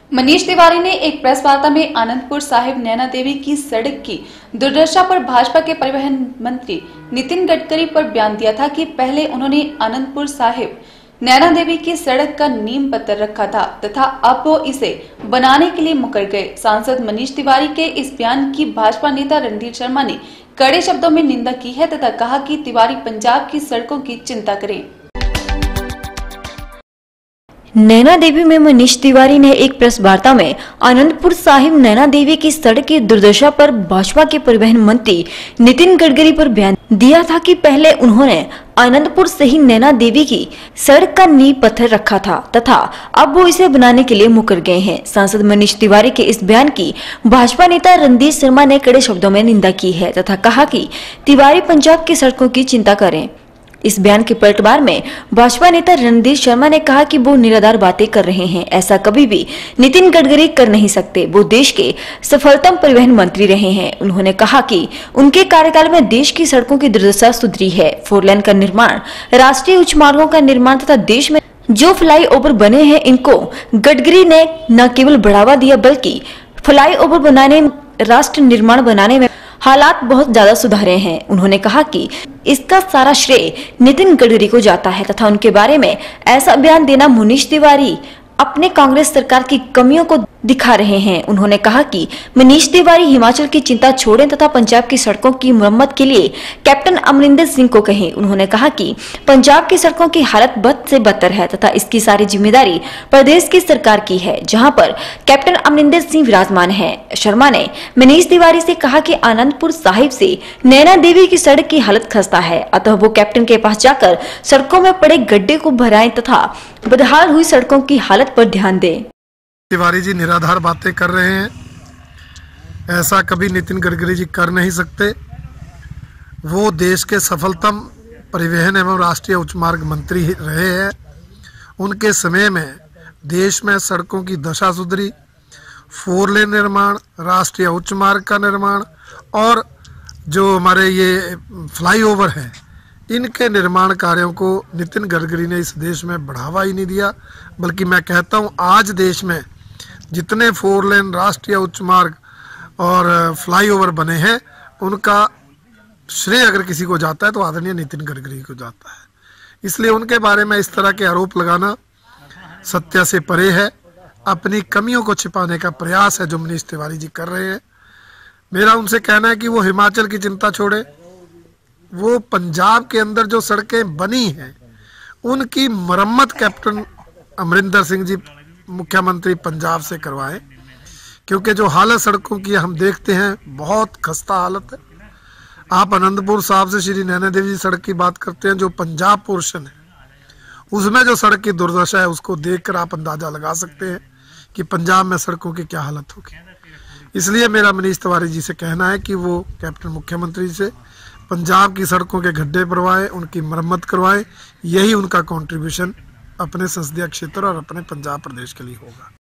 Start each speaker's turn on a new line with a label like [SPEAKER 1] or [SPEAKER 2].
[SPEAKER 1] मनीष तिवारी ने एक प्रेस वार्ता में आनंदपुर साहिब नैना देवी की सड़क की दुर्दशा पर भाजपा के परिवहन मंत्री नितिन गडकरी पर बयान दिया था कि पहले उन्होंने आनंदपुर साहिब नैना देवी की सड़क का नींव पत्थर रखा था तथा अब वो इसे बनाने के लिए मुकर गए। सांसद मनीष तिवारी के इस बयान की भाजपा नेता रणधीर शर्मा ने कड़े शब्दों में निंदा की है तथा कहा कि तिवारी पंजाब की सड़कों की चिंता करें।
[SPEAKER 2] नैना देवी में मनीष तिवारी ने एक प्रेस वार्ता में आनंदपुर साहिब नैना देवी की सड़क की दुर्दशा पर भाजपा के परिवहन मंत्री नितिन गडकरी पर बयान दिया था कि पहले उन्होंने आनंदपुर से ही नैना देवी की सड़क का नींव पत्थर रखा था तथा अब वो इसे बनाने के लिए मुकर गए हैं। सांसद मनीष तिवारी के इस बयान की भाजपा नेता रणधीर शर्मा ने कड़े शब्दों में निंदा की है तथा कहा कि तिवारी पंजाब की सड़कों की चिंता करें। इस बयान के पलटवार में भाजपा नेता रणधीर शर्मा ने कहा कि वो निराधार बातें कर रहे हैं, ऐसा कभी भी नितिन गडकरी कर नहीं सकते। वो देश के सफलतम परिवहन मंत्री रहे हैं। उन्होंने कहा कि उनके कार्यकाल में देश की सड़कों की दुर्दशा सुधरी है। 4 लेन का निर्माण, राष्ट्रीय उच्च मार्गों का निर्माण तथा देश में जो फ्लाईओवर बने हैं इनको गडकरी ने न केवल बढ़ावा दिया बल्कि फ्लाईओवर बनाने, राष्ट्र निर्माण बनाने में हालात बहुत ज्यादा सुधारे हैं। उन्होंने कहा कि इसका सारा श्रेय नितिन गडकरी को जाता है तथा उनके बारे में ऐसा बयान देना मनीष तिवारी अपने कांग्रेस सरकार की कमियों को दिखा रहे हैं। उन्होंने कहा कि मनीष तिवारी हिमाचल की चिंता छोड़ें तथा पंजाब की सड़कों की मरम्मत के लिए कैप्टन अमरिंदर सिंह को कहें। उन्होंने कहा कि पंजाब की सड़कों की हालत बद से बदतर है तथा इसकी सारी जिम्मेदारी प्रदेश की सरकार की है, जहां पर कैप्टन अमरिंदर सिंह विराजमान है। शर्मा ने मनीष तिवारी से कहा कि आनंदपुर साहिब से नैना देवी की सड़क की हालत खस्ता है, अतः वो कैप्टन के पास जाकर सड़कों में पड़े गड्ढे को भराएं तथा बदहाल हुई सड़कों की हालत पर ध्यान दें।
[SPEAKER 3] तिवारी जी निराधार बातें कर रहे हैं, ऐसा कभी नितिन गडकरी जी कर नहीं सकते। वो देश के सफलतम परिवहन एवं राष्ट्रीय उच्च मार्ग मंत्री रहे हैं। उनके समय में देश में सड़कों की दशा सुधरी, 4 लेन निर्माण, राष्ट्रीय उच्च मार्ग का निर्माण और जो हमारे ये फ्लाईओवर हैं, इनके निर्माण कार्यों को नितिन गडकरी ने इस देश में बढ़ावा ही नहीं दिया। बल्कि मैं कहता हूँ आज देश में जितने 4 लेन, राष्ट्रीय उच्च मार्ग और फ्लाईओवर बने हैं, उनका श्रेय अगर किसी को जाता है तो आदरणीय नितिन गडकरी को जाता है। इसलिए उनके बारे में इस तरह के आरोप लगाना सत्य से परे है। अपनी कमियों को छिपाने का प्रयास है जो मनीष तिवारी जी कर रहे हैं। मेरा उनसे कहना है कि वो हिमाचल की चिंता छोड़े, वो पंजाब के अंदर जो सड़कें बनी हैं उनकी मरम्मत कैप्टन अमरिंदर सिंह जी मुख्यमंत्री पंजाब से करवाएं, क्योंकि जो हालत सड़कों की हम देखते हैं बहुत खस्ता हालत है। आप आनंदपुर साहिब से श्री नैना देवी सड़क की बात करते हैं, जो पंजाब पोर्शन है उसमें जो सड़क की दुर्दशा है उसको देखकर आप अंदाजा लगा सकते हैं कि पंजाब में सड़कों की क्या हालत होगी। इसलिए मेरा मनीष तिवारी जी से कहना है कि वो कैप्टन मुख्यमंत्री से पंजाब की सड़कों के गड्ढे भरवाएं, उनकी मरम्मत करवाएं। यही उनका कंट्रीब्यूशन अपने संसदीय क्षेत्र और अपने पंजाब प्रदेश के लिए होगा।